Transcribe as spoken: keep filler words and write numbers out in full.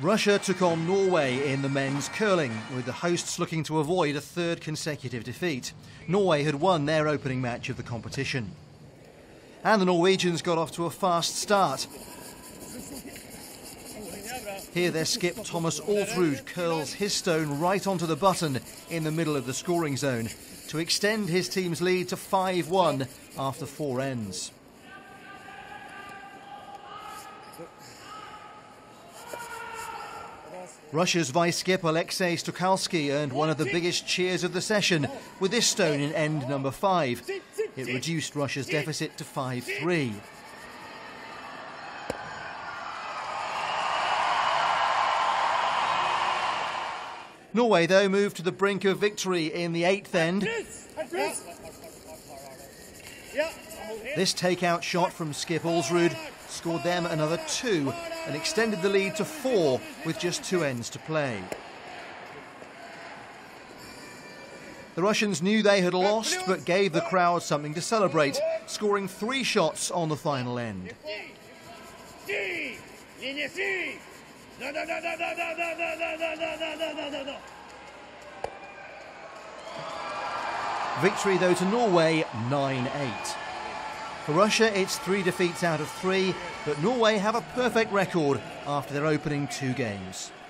Russia took on Norway in the men's curling, with the hosts looking to avoid a third consecutive defeat. Norway had won their opening match of the competition. And the Norwegians got off to a fast start. Here their skip Thomas Altrud curls his stone right onto the button in the middle of the scoring zone to extend his team's lead to five one after four ends. Russia's vice-skip Alexei Stukalski earned one of the biggest cheers of the session with this stone in end number five. It reduced Russia's deficit to five three. Norway, though, moved to the brink of victory in the eighth end. This takeout shot from skip Altrud scored them another two and extended the lead to four with just two ends to play. The Russians knew they had lost but gave the crowd something to celebrate, scoring three shots on the final end. Victory, though, to Norway, nine eight. For Russia, it's three defeats out of three, but Norway have a perfect record after their opening two games.